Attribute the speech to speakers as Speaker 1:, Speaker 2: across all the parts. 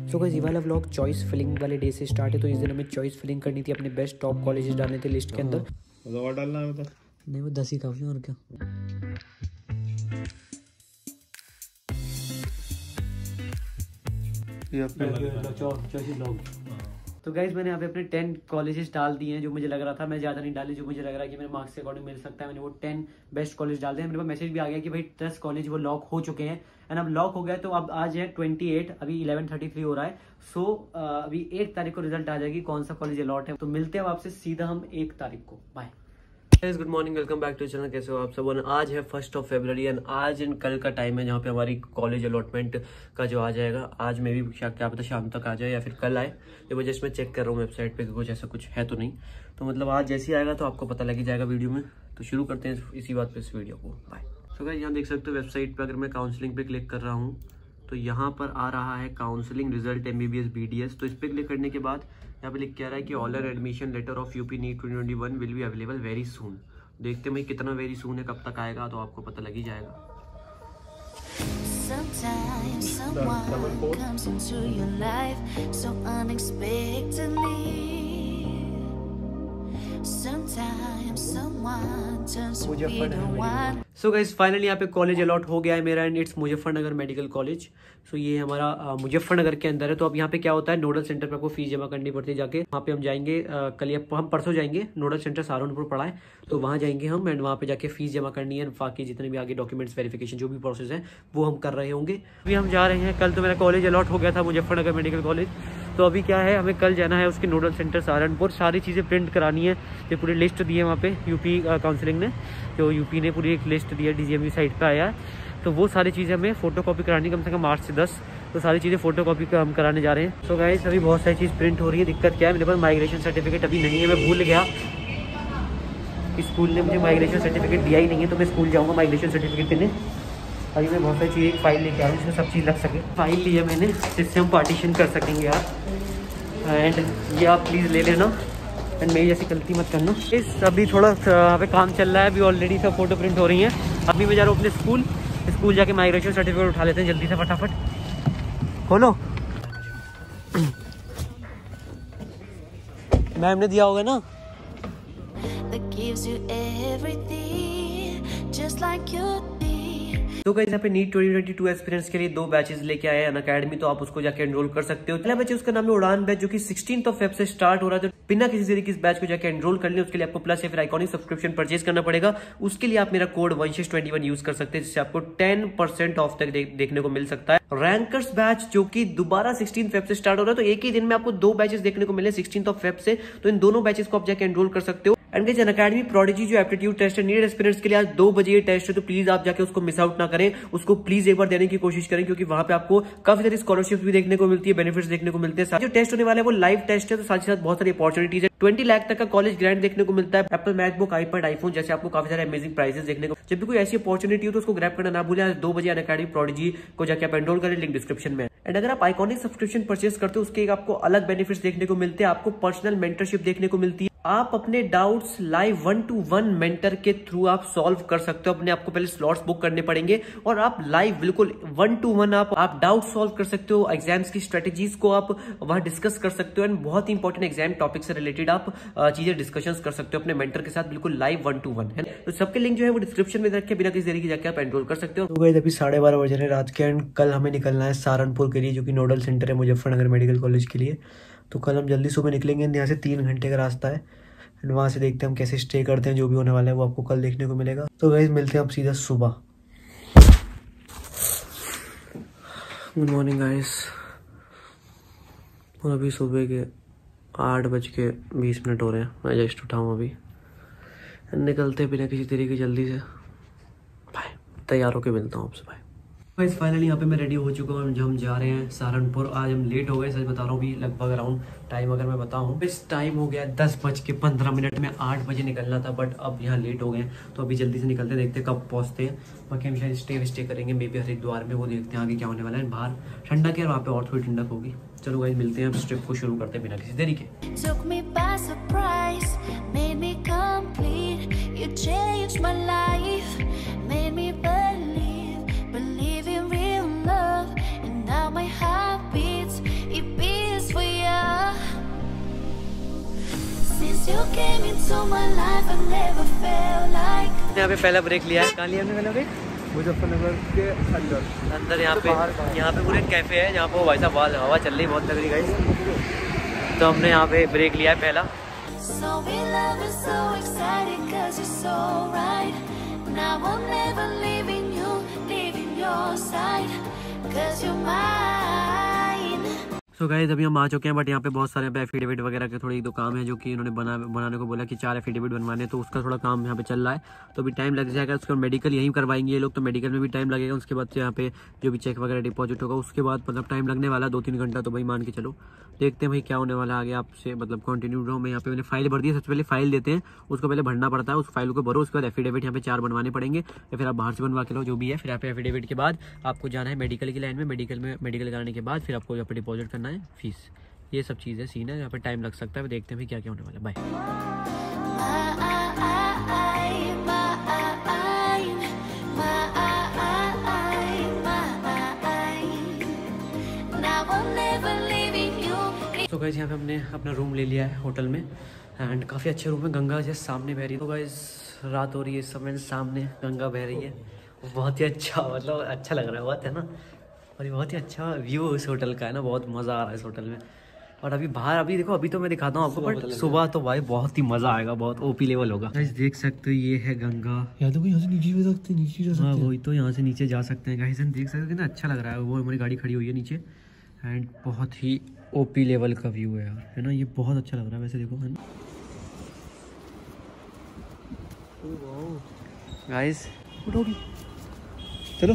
Speaker 1: सो guys ये वाला vlog choice filling वाले डे से स्टार्ट है। तो इस दिन हमें चॉइस फिलिंग करनी थी, अपने बेस्ट टॉप कॉलेजेस डालने थे लिस्ट के अंदर।
Speaker 2: और डालना है बता।
Speaker 1: नहीं वो 10 ही काफी और क्या। तो गाइज मैंने यहाँ पे अपने 10 कॉलेजेस डाल दिए हैं जो मुझे लग रहा था। मैं ज़्यादा नहीं डाली, जो मुझे लग रहा है कि मेरे मार्क्स के अकॉर्डिंग मिल सकता है। मैंने वो 10 बेस्ट कॉलेज डाल दिए। मेरे पास मैसेज भी आ गया कि भाई 10 कॉलेज वो लॉक हो चुके हैं। एंड अब लॉक हो गया तो अब आज है 28, अभी 11:33 हो रहा है। सो अभी 1 तारीख को रिजल्ट आ जाएगी कौन सा कॉलेज अलॉट है। तो मिलते हैं आपसे सीधा हम 1 तारीख को। Bye good morning, welcome back to channel. कैसे हो आप सब। आज है 1 फरवरी एंड आज एंड कल का टाइम है जहाँ पे हमारी कॉलेज अलॉटमेंट का जो आ जाएगा। आज में भी क्या पता शाम तक आ जाए या फिर कल आए। ये वजह से मैं चेक कर रहा हूँ वेबसाइट पे कि कुछ ऐसा कुछ है तो नहीं। तो मतलब आज जैसे ही आएगा तो आपको पता लग ही जाएगा वीडियो में। तो शुरू करते हैं इसी बात पे इस वीडियो को। बाय। सो गाइस यहाँ देख सकते हो वेबसाइट पर अगर मैं काउंसलिंग पे क्लिक कर रहा हूँ तो यहाँ पर आ रहा है काउंसलिंग रिजल्ट MBBS BDS। तो इस पर क्लिक करने के बाद यहाँ पे लिख के आ रहा है कि all admission letter of UP NEET 2021 will be available very soon. देखते हैं कितना वेरी सून है, कब तक आएगा तो आपको पता लग ही जाएगा।
Speaker 3: Sometimes someone comes into your life so unexpectedly. Sometimes someone turns to be the one.
Speaker 1: So guys finally यहाँ पे कॉलेज अलॉट हो गया है मेरा and it's Muzaffarnagar medical college. So ये हमारा मुजफ्फरनगर के अंदर है। तो अब यहाँ पे क्या होता है, नोडल सेंटर पे आपको फीस जमा करनी पड़ती है जाके। वहाँ पे हम जाएंगे कल या हम परसों जाएंगे। नोडल सेंटर सहारनपुर पड़ा है तो वहाँ जाएंगे हम एंड वहाँ पे जाके फीस जमा करनी है। बाकी जितने भी आगे डॉक्यूमेंट्स वेरिफिकेशन जो भी प्रोसेस है वो हम कर रहे होंगे। अभी हम जा रहे हैं। कल तो मेरा कॉलेज अलॉट हो गया था मुजफ्फरनगर मेडिकल कॉलेज। तो अभी क्या है, हमें कल जाना है उसके नोडल सेंटर सहारनपुर। सारी चीज़ें प्रिंट करानी है। ये पूरी लिस्ट दी है वहाँ पे यूपी काउंसिलिंग ने, जो यूपी ने पूरी एक लिस्ट दी है DGMU साइट पे आया है। तो वो सारी चीज़ें हमें फोटो कॉपी करानी कम से कम 8 से 10। तो सारी चीज़ें फोटो कॉपी हम कराने जा रहे हैं। तो गाइस अभी बहुत सारी चीज़ प्रिंट हो रही है। दिक्कत क्या है, मेरे पास माइग्रेशन सर्टिफिकेट अभी नहीं है। मैं भूल गया, स्कूल ने मुझे माइग्रेशन सर्टिफिकेट दिया ही नहीं है। तो मैं स्कूल जाऊँगा माइग्रेशन सर्टिफिकेट देने। अभी मैं बहुत सारी चीज़ें फाइल लेके आ रहा हूँ जिसमें सब चीज़ लग सके। फाइल लिया मैंने जिससे हम पार्टीशन कर सकेंगे यार। एंड ये आप प्लीज़ ले लेना एंड मेरी जैसी गलती मत करना। इस अभी थोड़ा यहाँ पे काम चल रहा है। अभी ऑलरेडी सब फोटो प्रिंट हो रही हैं। अभी मैं जा रहा हूँ अपने स्कूल जाके माइग्रेशन सर्टिफिकेट उठा लेते हैं जल्दी से। फटाफट खोलो। मैम ने दिया होगा ना। तो गाइस यहाँ पे नीट 2022 एक्सपीरियंस के लिए 2 बैचेस लेके आए हैं अनअकैडमी। तो आप उसको जाके एनरोल कर सकते हो। पहला बैच उसका नाम है उड़ान बैच, जो कि 16 फेब से स्टार्ट हो रहा है। तो बिना किसी देरी के इस बैच को जाके एनरोल कर लें। उसके लिए आपको प्लस या फिर आइकॉनिक सब्सक्रिप्शन परचेज करना पड़ेगा। उसके लिए आप मेरा कोड वंशिश21 यूज कर सकते हैं, जिससे आपको 10% ऑफ तक देखने को मिल सकता है। रैंकर्स बैच जो कि दोबारा 16 फेब से स्टार्ट हो रहा है। तो एक ही दिन में आपको 2 बैचेस देखने को मिले 16 फेब से। तो इन दोनों बैचेस को आप जाके एनरोल कर सकते हो। एंड गाइस अनअकैडमी प्रोडिजी जो एप्टीट्यूड टेस्ट है नीट एस्पिरेंट्स के लिए आज 2 बजे ये टेस्ट है। तो प्लीज आप जाके उसको मिस आउट ना करें, उसको प्लीज एक बार देने की कोशिश करें, क्योंकि वहां पे आपको काफी सारी स्कॉलरशिप भी देखने को मिलती है, बेनिफिट्स देखने को मिलते हैं। जो टेस्ट होने वाला है वो लाइव टेस्ट है। तो साथ ही साथ बहुत सारी अपॉर्चुनिटीज है। 20 लाख तक का कॉलेज ग्रांट देखने को मिलता है। एप्पल मैकबुक, आईपैड, आईफोन जैसे आपको काफी सारे अमेजिंग प्राइजेस देखने को। जब भी कोई ऐसी अपॉर्चुनिटी हो तो उसको ग्रैब करना ना भूलें। आज 2 बजे अनअकैडमी प्रोडिजी को जाके आप एनरोल करें, लिंक डिस्क्रिप्शन में। एंड अगर आप आइकॉनिक सब्सक्रिप्शन परचेज करते हो उसके आपको अलग बेनिफिट्स देखने को मिलते हैं। आपको पर्सनल मेंटरशिप देखने को मिलती है। आप अपने डाउट्स लाइव 1-to-1 मेंटर के थ्रू आप सॉल्व कर सकते हो। अपने आपको पहले स्लॉट्स बुक करने पड़ेंगे और आप लाइव बिल्कुल 1-to-1 आप डाउट सॉल्व कर सकते हो। एग्जाम्स की स्ट्रेटेजीज को आप वहां डिस्कस कर सकते हो। एंड बहुत ही इंपॉर्टेंट एग्जाम टॉपिक से रिलेटेड आप चीजें डिस्कशंस कर सकते हो अपने मेंटर के साथ, बिल्कुल लाइव 1-to-1 है। तो सबके लिंक जो है वो डिस्क्रिप्शन में रखे, बिना किसी देरी की जाके आप एनरोल कर सकते हो। तो गाइस अभी 12:30 बज रहे हैं रात के। एंड कल हमें निकलना है सहारनपुर के लिए, जो कि नोडल सेंटर है मुजफ्फरनगर मेडिकल कॉलेज के लिए। तो कल हम जल्दी सुबह निकलेंगे। यहाँ से 3 घंटे का रास्ता है। एंड वहाँ से देखते हैं हम कैसे स्टे करते हैं। जो भी होने वाला है वो आपको कल देखने को मिलेगा। तो गाइस मिलते हैं अब सीधा सुबह। Good morning guys. और अभी सुबह के 8:20 हो रहे हैं। मैं जस्ट उठा हूँ अभी। निकलते बिना किसी तरीके जल्दी से। बाय। तैयार होके मिलता हूँ आपसे। बाय। गाइस फाइनली यहाँ पे मैं रेडी हो चुका हूँ। हम जा रहे हैं सहारनपुर। आज हम लेट हो गए, सच बता रहा हूँ। अभी लगभग अराउंड टाइम अगर मैं बताऊँ, इस टाइम हो गया 10:15 में 8 बजे निकलना था, बट अब यहाँ लेट हो गए। तो अभी जल्दी से निकलते, देखते कब पहुँचते हैं। बाकी हम शायद स्टे करेंगे मे बी हरिद्वार में। वो देखते हैं आगे क्या होने वाला है। बाहर ठंडक है, वहाँ पे और थोड़ी ठंडक होगी। चलो गाइस मिलते हैं, अब ट्रिप को शुरू करते हैं बिना किसी देरी के।
Speaker 3: Believe in real love, and now my heart beats. It into my life, I never felt like.
Speaker 1: यहाँ पे पहला ब्रेक लिया है। कहाँ लिया हमने पहला ब्रेक?
Speaker 2: मुजफ्फरनगर के अंदर
Speaker 1: यहाँ पे पूरे कैफे है जहाँ पे भाई साहब हवा चल रही बहुत लग रही गाइस। तो हमने यहाँ पे ब्रेक लिया है पहला।
Speaker 3: So in love and so excited 'cause you're so right. Now I'm never leaving your side 'cause you're mine.
Speaker 1: So guys अभी हम आ चुके हैं, बट यहाँ पे बहुत सारे एफिडेविट वगैरह के थोड़ी दो काम है जो कि इन्होंने बनाने को बोला कि 4 एफिडेविट बनवाने, तो उसका थोड़ा काम यहाँ पे चल रहा है। तो अभी टाइम लग जाएगा। उसका मेडिकल यहीं करवाएंगे ये लोग, तो मेडिकल में भी टाइम लगेगा। उसके बाद यहाँ पे जो भी चेक वगैरह डिपॉजिट होगा उसके बाद मतलब टाइम लगने वाला 2-3 घंटा। तो भाई मान के चलो, देखते हैं भाई क्या होने वाला है आगे। आपसे मतलब कंटिन्यू रहो। मैं यहाँ पे मैंने फाइल भर दी है। सबसे पहले फाइल देते हैं, उसको पहले भरना पड़ता है। उस फाइल को भरो, उसके बाद एफिडेविट यहाँ पे 4 बनवाने पड़ेंगे, या फिर आप बाहर से बनवा के लो, जो भी है। फिर यहाँ पे एफिडेविट के बाद आपको जाना है मेडिकल की लाइन में। मेडिकल कराने के बाद फिर आपको यहाँ पे डिपॉजिट करना है फीस। ये सब चीज़ें सीन है, यहाँ पे टाइम लग सकता है। देखते हैं भाई क्या क्या होने वाला है। बाय। तो गाइस यहाँ पे हमने अपना रूम ले लिया है होटल में, एंड काफ़ी अच्छे रूम है। गंगा जैसे सामने बह रही है। तो गाइस रात हो रही है इस समय, सामने गंगा बह रही है। बहुत ही अच्छा, मतलब अच्छा लग रहा है बहुत, है ना। और ये बहुत ही अच्छा व्यू इस होटल का है ना, बहुत मज़ा आ रहा है इस होटल में। और अभी बाहर अभी देखो, अभी तो मैं दिखाता हूँ आपको, बट सुबह तो भाई बहुत ही मज़ा आएगा, बहुत ओपी लेवल होगा। गाइस देख सकते हो ये है गंगा। या तो यहाँ से नीचे जा सकते हैं, नीचे जा सकते हैं। हाँ वही तो, यहाँ से नीचे जा सकते हैं गाइस। देख सकते हो कितना अच्छा लग रहा है। वो हमारी गाड़ी खड़ी हुई है नीचे, एंड बहुत ही ओपी लेवल का व्यू है यार, है ना। ये बहुत अच्छा लग रहा है वैसे, देखो है ना गाइस। उठोगी चलो।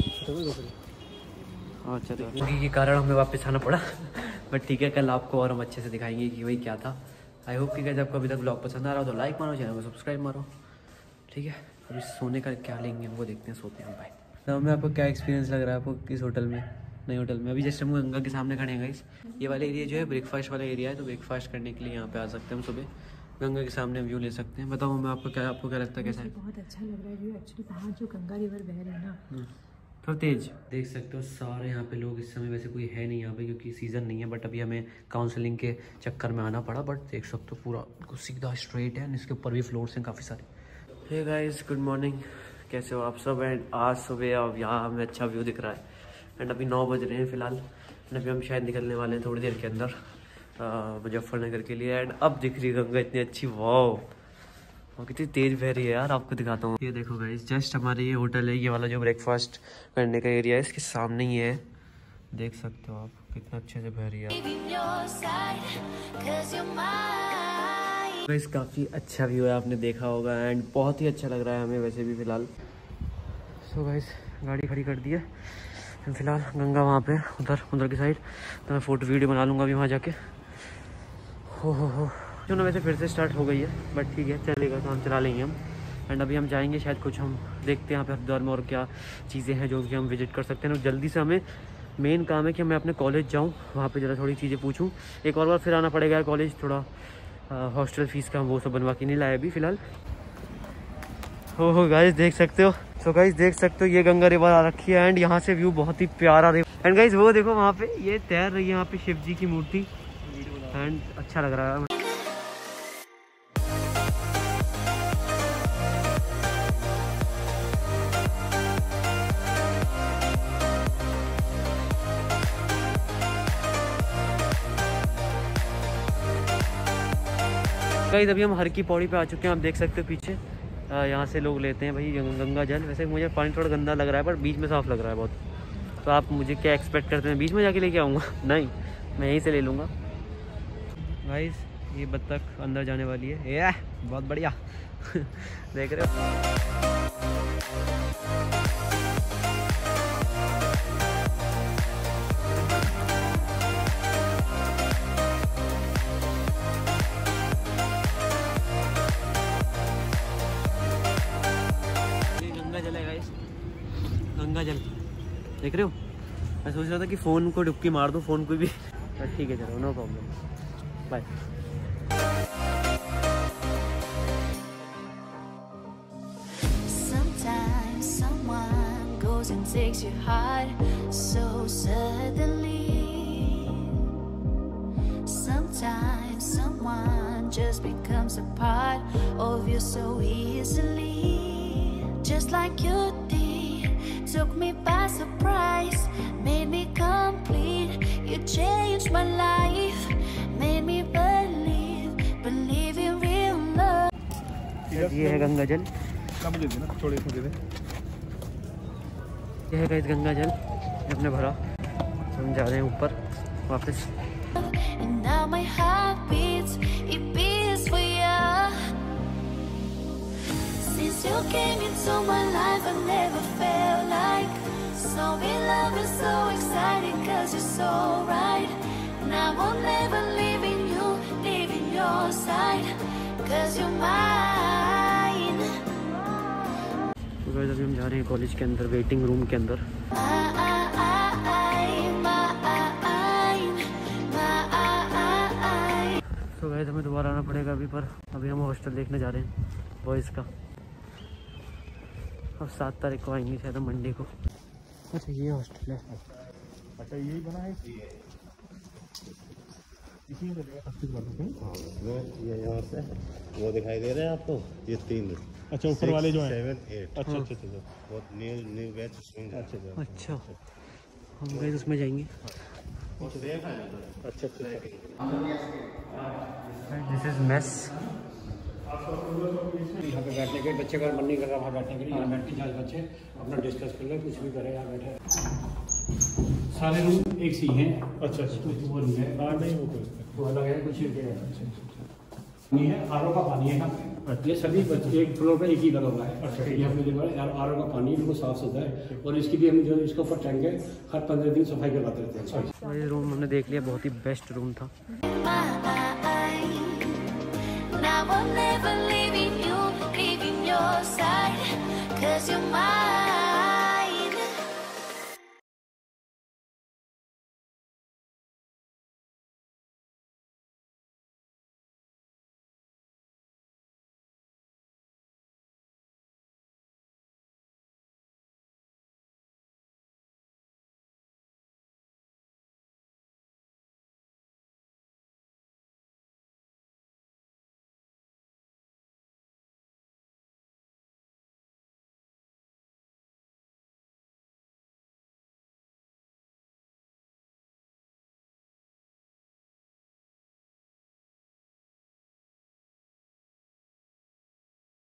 Speaker 1: अच्छा क्योंकि के कारण हमें वापस आना पड़ा, बट ठीक है, कल आपको और हम अच्छे से दिखाएंगे कि वही क्या था। आई होप कि गाइस आपको अभी तक ब्लॉग पसंद आ रहा हो तो लाइक मारो, चैनल को सब्सक्राइब मारो, ठीक है। अभी सोने का क्या लेंगे वो देखते हैं, सोते हैं बाय। तो हमें आपको क्या एक्सपीरियंस लग रहा है आपको किस होटल में, नए होटल में? अभी जस्ट हम गंगा के सामने खड़े हैं गाइस। ये वाला एरिया जो है ब्रेकफास्ट वाला एरिया है, तो ब्रेकफास्ट करने के लिए यहाँ पे आ सकते हैं हम सुबह। गंगा के सामने व्यू ले सकते हैं। बताओ मैं आपको क्या लगता है कैसा है?
Speaker 4: बहुत अच्छा लग रहा है व्यू एक्चुअली। बाहर जो गंगा रिवर बह रही है ना,
Speaker 1: थोड़ा तेज देख सकते हो। सारे यहाँ पे लोग इस समय, वैसे कोई है नहीं यहाँ पे क्योंकि सीज़न नहीं है, बट अभी हमें काउंसलिंग के चक्कर में आना पड़ा। बट देख सकते हो पूरा सीधा स्ट्रेट है, इसके ऊपर भी फ्लोर्स हैं काफ़ी सारे। हे गाइस गुड मॉर्निंग, कैसे हो आप सब? एंड आज सुबह अब यहाँ हमें अच्छा व्यू दिख रहा है। एंड अभी 9 बज रहे हैं फ़िलहाल, एंड अभी हम शायद निकलने वाले हैं थोड़ी देर के अंदर मुजफ्फरनगर के लिए। एंड अब दिख रही है गंगा इतनी अच्छी, वाओ और कितनी तेज बह रही है यार, आपको दिखाता हूँ। ये देखो गाइस, जस्ट हमारे ये होटल है, ये वाला जो ब्रेकफास्ट करने का एरिया है इसके सामने ही है। देख सकते हो आप कितना अच्छे से बह रही है। गाइस काफ़ी अच्छा व्यू है, आपने देखा होगा, एंड बहुत ही अच्छा लग रहा है हमें वैसे भी फ़िलहाल। सो गाइस गाड़ी खड़ी कर दी है फिलहाल, गंगा वहाँ पे उधर की साइड। तो मैं फ़ोटो वीडियो बना लूँगा अभी वहाँ जाके। हो जो ना वैसे फिर से स्टार्ट हो गई है, बट ठीक है चलेगा, तो हम चला लेंगे हम। एंड अभी हम जाएंगे शायद कुछ, हम देखते हैं यहाँ पे हरिद्वार में और क्या चीज़ें हैं जो कि हम विजिट कर सकते हैं। और जल्दी से हमें मेन काम है कि मैं अपने कॉलेज जाऊँ, वहाँ पे ज़रा थोड़ी चीज़ें पूछूँ। एक और बार फिर आना पड़ेगा कॉलेज, थोड़ा हॉस्टल फीस का हम वो सब बनवा के नहीं लाए अभी फ़िलहाल। हो गाइस देख सकते हो। सो गाइस देख सकते हो ये गंगा रिवर आ रखी है, एंड यहाँ से व्यू बहुत ही प्यारा। एंड गाइस वो देखो वहाँ पे ये तैर रही है, यहाँ पे शिव जी की मूर्ति, एंड अच्छा लग रहा है। गाइस अभी हम हर की पौड़ी पे आ चुके हैं, आप देख सकते हो पीछे। यहाँ से लोग लेते हैं भाई गंगा जल। वैसे मुझे पानी थोड़ा गंदा लग रहा है, पर बीच में साफ़ लग रहा है बहुत। तो आप मुझे क्या एक्सपेक्ट करते हैं, बीच में जाके लेके आऊँगा? नहीं, मैं यहीं से ले लूँगा। गाइस ये बत्तख अंदर जाने वाली है, ये बहुत बढ़िया देख रहे हो। गंगा जल देख रहे हो। मैं सोच रहा था कि फ़ोन को डुबकी मार दूँ, फ़ोन को भी। ठीक है चलो, no problem, bye.
Speaker 3: Sometimes someone goes and takes your heart so suddenly. Sometimes someone just becomes a part part of you so easily, just like you did. Took me by surprise, made me complete. You changed my life, made me believe in real love.
Speaker 1: ये है गंगा जल,
Speaker 2: मुझे देना, छोड़े इसमें दे दे।
Speaker 1: ये है guys Ganga जल, ये हमने भरा, हम जा रहे हैं ऊपर वापस।
Speaker 3: And now my heart beats, it beats for you. Since you came into my life, I never felt like so in love and so excited, 'cause you're so right. Now I'll never leaving you, leaving your side, 'cause you're mine.
Speaker 1: तो guys अभी हम जा रहे हैं college के अंदर, waiting room के अंदर। तो गाइस हमें दोबारा आना पड़ेगा अभी, पर अभी हम हॉस्टल देखने जा रहे हैं बॉयज़ का। अब 7 तारीख को आएंगे शायद, मंडे को। अच्छा ये हॉस्टल है।
Speaker 2: अच्छा यही बना है, इसी में
Speaker 5: ये यहाँ से वो दिखाई दे रहे हैं आपको, ये 3।
Speaker 2: अच्छा ऊपर वाले जो हैं
Speaker 5: 7, 8।
Speaker 2: अच्छा अच्छा अच्छा
Speaker 5: बहुत न्यू बैच उसमें।
Speaker 1: अच्छा हम गाइस उसमें जाएंगे।
Speaker 2: अच्छा अच्छा।
Speaker 1: This is mess.
Speaker 6: यहाँ पे बैठने के बच्चे का मन नहीं कर रहा वहाँ बैठने के लिए, यहाँ बैठ के 4 बच्चे अपना डिस्कस कर ले, कुछ भी करे, यहाँ बैठे। सारे रूम एक सी हैं।
Speaker 2: अच्छा अच्छा।
Speaker 6: वो नहीं है,
Speaker 2: नहीं
Speaker 6: वो अलग है, कुछ नहीं है। आरओ का पानी है ना, ये सभी बच्चे एक फ्लोर पे एक ही लगा हुआ है।
Speaker 2: अच्छा।
Speaker 6: ये हमने देखा यार, आरओ का पानी बिल्कुल साफ सुथरा है, और इसकी भी हम जो इसके ऊपर टैंक है, हर 15 दिन सफाई करवाते रहते हैं।
Speaker 1: ये रूम हमने देख लिया, बहुत ही बेस्ट रूम था।
Speaker 3: Now I'm never leaving you, leaving your side, 'cause you're mine.